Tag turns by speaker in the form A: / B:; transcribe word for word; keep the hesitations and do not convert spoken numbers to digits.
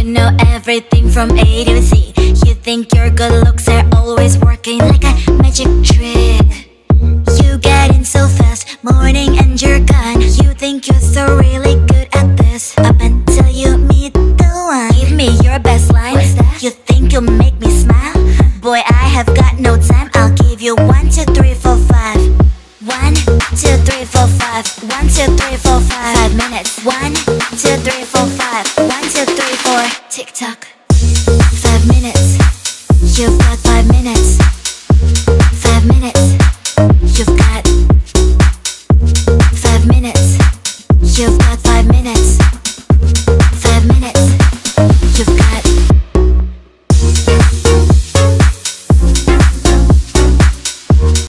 A: know everything from A to Z. You think your good looks are always working like a magic trick. You get in so fast, morning and you're gone. You think you're so really good at this, up until you meet the one. Give me your best line. You think you'll make me smile? Boy, I have got no time. I'll give you one, two, three, four, five. One, two, three, four, five. One, two, three, four, five. Five minutes. One, two, three, four, five. One, two, three, four. Tick tock. Five minutes. You've got five minutes.